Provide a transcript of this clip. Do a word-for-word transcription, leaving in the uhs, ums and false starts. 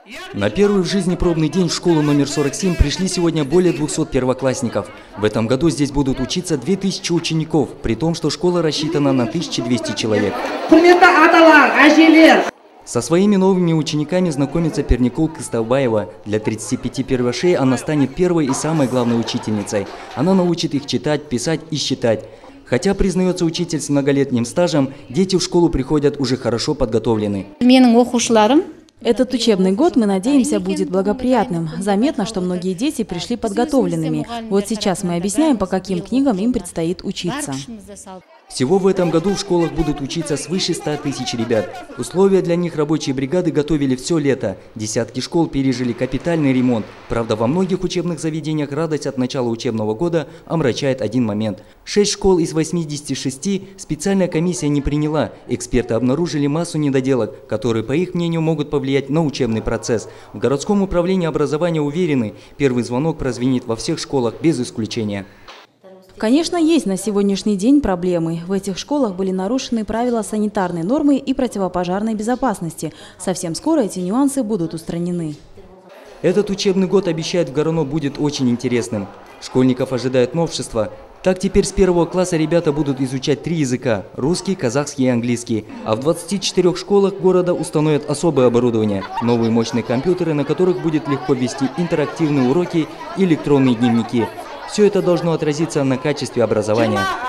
На первый в жизни пробный день в школу номер сорок семь пришли сегодня более двухсот первоклассников. В этом году здесь будут учиться две тысячи учеников, при том, что школа рассчитана на тысячу двести человек. Со своими новыми учениками знакомится Перникул Кысталбаева. Для тридцати пяти первашей она станет первой и самой главной учительницей. Она научит их читать, писать и считать. Хотя, признается учитель с многолетним стажем, дети в школу приходят уже хорошо подготовлены. Этот учебный год, мы надеемся, будет благоприятным. Заметно, что многие дети пришли подготовленными. Вот сейчас мы объясняем, по каким книгам им предстоит учиться. Всего в этом году в школах будут учиться свыше ста тысяч ребят. Условия для них рабочие бригады готовили все лето. Десятки школ пережили капитальный ремонт. Правда, во многих учебных заведениях радость от начала учебного года омрачает один момент. Шесть школ из восьмидесяти шести специальная комиссия не приняла. Эксперты обнаружили массу недоделок, которые, по их мнению, могут повлиять на учебный процесс. В городском управлении образования уверены, первый звонок прозвенит во всех школах без исключения. Конечно, есть на сегодняшний день проблемы. В этих школах были нарушены правила санитарной нормы и противопожарной безопасности. Совсем скоро эти нюансы будут устранены. Этот учебный год, обещает, в Горно будет очень интересным. Школьников ожидает новшество. Так теперь с первого класса ребята будут изучать три языка – русский, казахский и английский. А в двадцати четырёх школах города установят особое оборудование – новые мощные компьютеры, на которых будет легко вести интерактивные уроки и электронные дневники. Все это должно отразиться на качестве образования.